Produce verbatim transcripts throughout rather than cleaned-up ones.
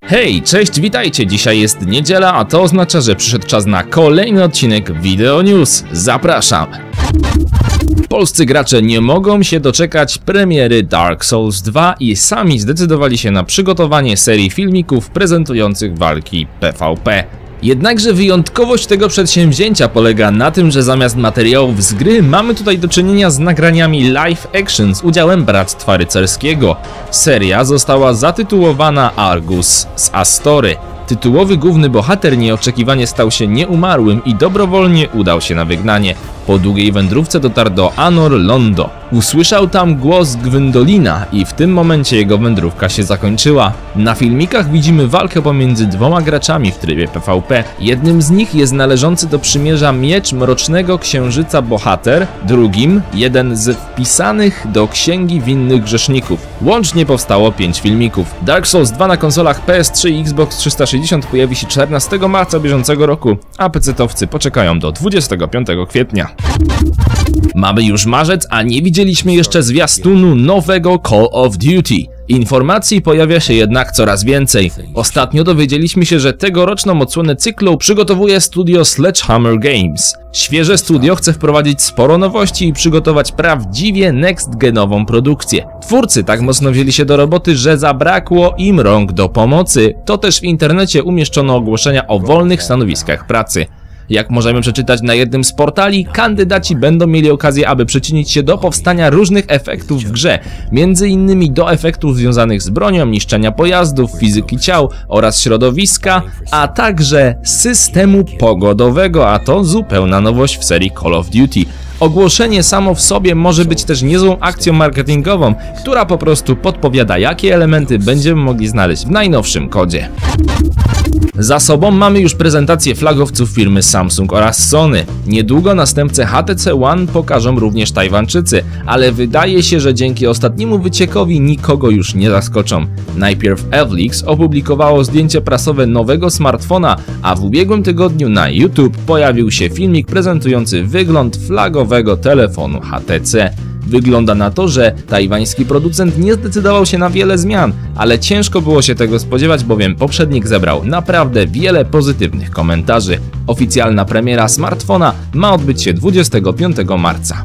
Hej, cześć, witajcie! Dzisiaj jest niedziela, a to oznacza, że przyszedł czas na kolejny odcinek Video News. Zapraszam! Polscy gracze nie mogą się doczekać premiery Dark Souls dwa i sami zdecydowali się na przygotowanie serii filmików prezentujących walki P V P. Jednakże wyjątkowość tego przedsięwzięcia polega na tym, że zamiast materiałów z gry mamy tutaj do czynienia z nagraniami live action z udziałem Bractwa Rycerskiego. Seria została zatytułowana Argus z Astory. Tytułowy główny bohater nieoczekiwanie stał się nieumarłym i dobrowolnie udał się na wygnanie. Po długiej wędrówce dotarł do Anor Londo. Usłyszał tam głos Gwendolina i w tym momencie jego wędrówka się zakończyła. Na filmikach widzimy walkę pomiędzy dwoma graczami w trybie P V P. Jednym z nich jest należący do przymierza Miecz Mrocznego Księżyca bohater, drugim jeden z wpisanych do Księgi Winnych Grzeszników. Łącznie powstało pięć filmików. Dark Souls dwa na konsolach P S trzy i Xbox trzysta sześćdziesiąt pojawi się czternastego marca bieżącego roku, a pecetowcy poczekają do dwudziestego piątego kwietnia. Mamy już marzec, a nie widzieliśmy jeszcze zwiastunu nowego Call of Duty. Informacji pojawia się jednak coraz więcej. Ostatnio dowiedzieliśmy się, że tegoroczną odsłonę cyklu przygotowuje studio Sledgehammer Games. Świeże studio chce wprowadzić sporo nowości i przygotować prawdziwie next-genową produkcję. Twórcy tak mocno wzięli się do roboty, że zabrakło im rąk do pomocy. To też w internecie umieszczono ogłoszenia o wolnych stanowiskach pracy. Jak możemy przeczytać na jednym z portali, kandydaci będą mieli okazję, aby przyczynić się do powstania różnych efektów w grze, między innymi do efektów związanych z bronią, niszczenia pojazdów, fizyki ciał oraz środowiska, a także systemu pogodowego, a to zupełna nowość w serii Call of Duty. Ogłoszenie samo w sobie może być też niezłą akcją marketingową, która po prostu podpowiada, jakie elementy będziemy mogli znaleźć w najnowszym kodzie. Za sobą mamy już prezentację flagowców firmy Samsung oraz Sony. Niedługo następcę H T C One pokażą również Tajwańczycy, ale wydaje się, że dzięki ostatniemu wyciekowi nikogo już nie zaskoczą. Najpierw Evlix opublikowało zdjęcie prasowe nowego smartfona, a w ubiegłym tygodniu na YouTube pojawił się filmik prezentujący wygląd flagowego telefonu H T C. Wygląda na to, że tajwański producent nie zdecydował się na wiele zmian, ale ciężko było się tego spodziewać, bowiem poprzednik zebrał naprawdę wiele pozytywnych komentarzy. Oficjalna premiera smartfona ma odbyć się dwudziestego piątego marca.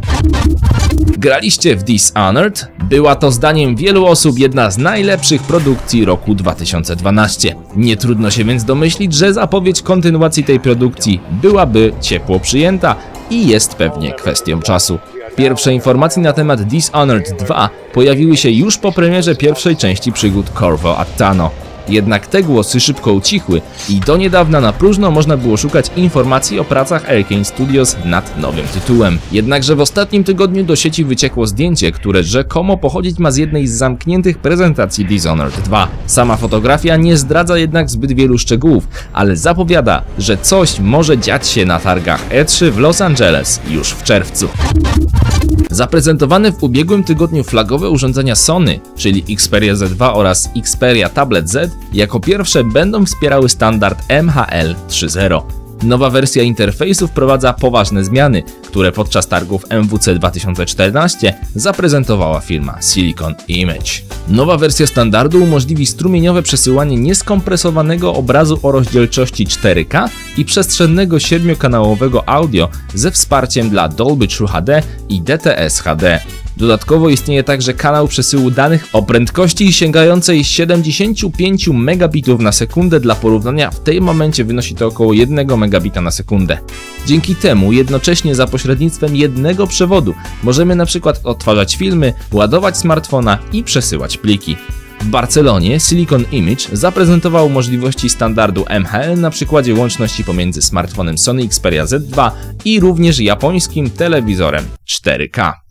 Graliście w Dishonored? Była to zdaniem wielu osób jedna z najlepszych produkcji roku dwa tysiące dwunastego. Nie trudno się więc domyślić, że zapowiedź kontynuacji tej produkcji byłaby ciepło przyjęta i jest pewnie kwestią czasu. Pierwsze informacje na temat Dishonored dwa pojawiły się już po premierze pierwszej części przygód Corvo Attano. Jednak te głosy szybko ucichły i do niedawna na próżno można było szukać informacji o pracach Arkane Studios nad nowym tytułem. Jednakże w ostatnim tygodniu do sieci wyciekło zdjęcie, które rzekomo pochodzić ma z jednej z zamkniętych prezentacji Dishonored dwa. Sama fotografia nie zdradza jednak zbyt wielu szczegółów, ale zapowiada, że coś może dziać się na targach E trzy w Los Angeles już w czerwcu. Zaprezentowane w ubiegłym tygodniu flagowe urządzenia Sony, czyli Xperia Z dwa oraz Xperia Tablet Z, jako pierwsze będą wspierały standard M H L trzy zero. Nowa wersja interfejsu wprowadza poważne zmiany, które podczas targów M W C dwa tysiące czternaście zaprezentowała firma Silicon Image. Nowa wersja standardu umożliwi strumieniowe przesyłanie nieskompresowanego obrazu o rozdzielczości cztery K i przestrzennego siedmiokanałowego audio ze wsparciem dla Dolby True H D i D T S H D. Dodatkowo istnieje także kanał przesyłu danych o prędkości sięgającej siedemdziesiąt pięć megabitów na sekundę. Dla porównania w tym momencie wynosi to około jednego megabita na sekundę. Dzięki temu jednocześnie za pośrednictwem jednego przewodu możemy na przykład odtwarzać filmy, ładować smartfona i przesyłać pliki. W Barcelonie Silicon Image zaprezentował możliwości standardu M H L na przykładzie łączności pomiędzy smartfonem Sony Xperia Z dwa i również japońskim telewizorem cztery K.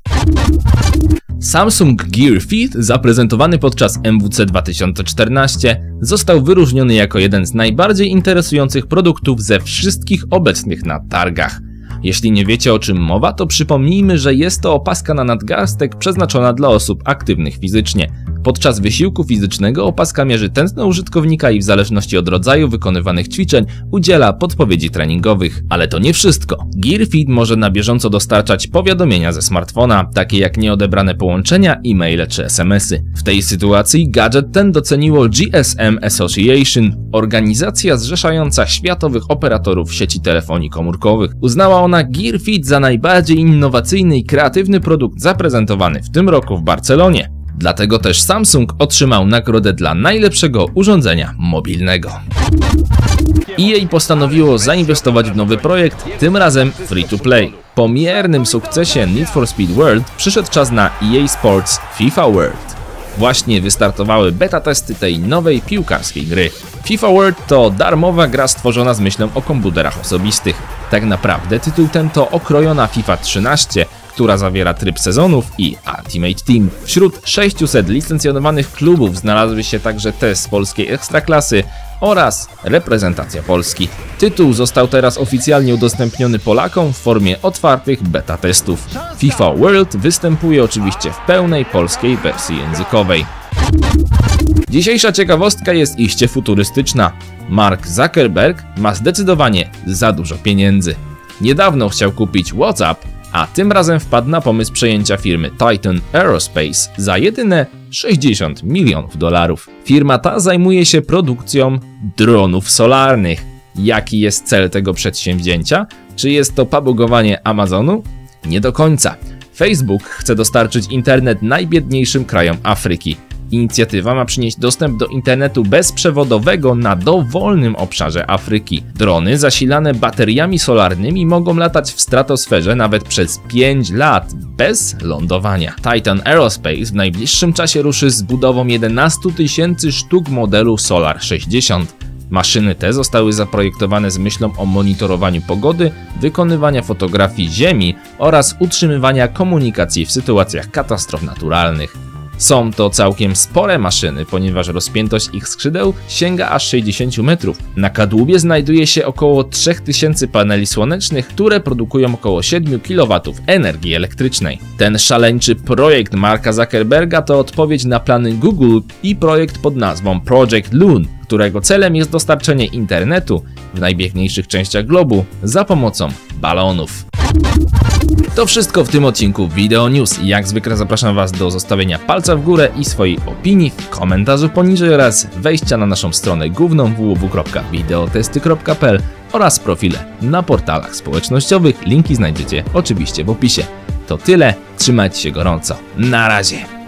Samsung Gear Fit, zaprezentowany podczas M W C dwa tysiące czternaście, został wyróżniony jako jeden z najbardziej interesujących produktów ze wszystkich obecnych na targach. Jeśli nie wiecie, o czym mowa, to przypomnijmy, że jest to opaska na nadgarstek przeznaczona dla osób aktywnych fizycznie. Podczas wysiłku fizycznego opaska mierzy tętno użytkownika i w zależności od rodzaju wykonywanych ćwiczeń udziela podpowiedzi treningowych. Ale to nie wszystko. Gear Fit może na bieżąco dostarczać powiadomienia ze smartfona, takie jak nieodebrane połączenia, e-maile czy es em esy. W tej sytuacji gadżet ten doceniło G S M Association, organizacja zrzeszająca światowych operatorów sieci telefonii komórkowych. Uznała ona Gear Fit za najbardziej innowacyjny i kreatywny produkt zaprezentowany w tym roku w Barcelonie. Dlatego też Samsung otrzymał nagrodę dla najlepszego urządzenia mobilnego. E A postanowiło zainwestować w nowy projekt, tym razem free to play. Po miernym sukcesie Need for Speed World przyszedł czas na E A Sports FIFA World. Właśnie wystartowały beta testy tej nowej piłkarskiej gry. FIFA World to darmowa gra stworzona z myślą o komputerach osobistych. Tak naprawdę tytuł ten to okrojona FIFA trzynaście, która zawiera tryb sezonów i Ultimate Team. Wśród sześciuset licencjonowanych klubów znalazły się także te z polskiej ekstraklasy oraz reprezentacja Polski. Tytuł został teraz oficjalnie udostępniony Polakom w formie otwartych beta testów. FIFA World występuje oczywiście w pełnej polskiej wersji językowej. Dzisiejsza ciekawostka jest iście futurystyczna. Mark Zuckerberg ma zdecydowanie za dużo pieniędzy. Niedawno chciał kupić WhatsApp, a tym razem wpadł na pomysł przejęcia firmy Titan Aerospace za jedyne sześćdziesiąt milionów dolarów. Firma ta zajmuje się produkcją dronów solarnych. Jaki jest cel tego przedsięwzięcia? Czy jest to pabugowanie Amazonu? Nie do końca. Facebook chce dostarczyć internet najbiedniejszym krajom Afryki. Inicjatywa ma przynieść dostęp do internetu bezprzewodowego na dowolnym obszarze Afryki. Drony zasilane bateriami solarnymi mogą latać w stratosferze nawet przez pięć lat bez lądowania. Titan Aerospace w najbliższym czasie ruszy z budową jedenastu tysięcy sztuk modelu Solar sześćdziesiąt. Maszyny te zostały zaprojektowane z myślą o monitorowaniu pogody, wykonywania fotografii Ziemi oraz utrzymywania komunikacji w sytuacjach katastrof naturalnych. Są to całkiem spore maszyny, ponieważ rozpiętość ich skrzydeł sięga aż sześćdziesiąt metrów. Na kadłubie znajduje się około trzy tysiące paneli słonecznych, które produkują około siedem kilowatów energii elektrycznej. Ten szaleńczy projekt Marka Zuckerberga to odpowiedź na plany Google i projekt pod nazwą Project Loon, którego celem jest dostarczenie internetu w najbiedniejszych częściach globu za pomocą balonów. To wszystko w tym odcinku Video News. Jak zwykle zapraszam Was do zostawienia palca w górę i swojej opinii w komentarzu poniżej oraz wejścia na naszą stronę główną w w w kropka videotesty kropka p l oraz profile na portalach społecznościowych. Linki znajdziecie oczywiście w opisie. To tyle, trzymajcie się gorąco. Na razie!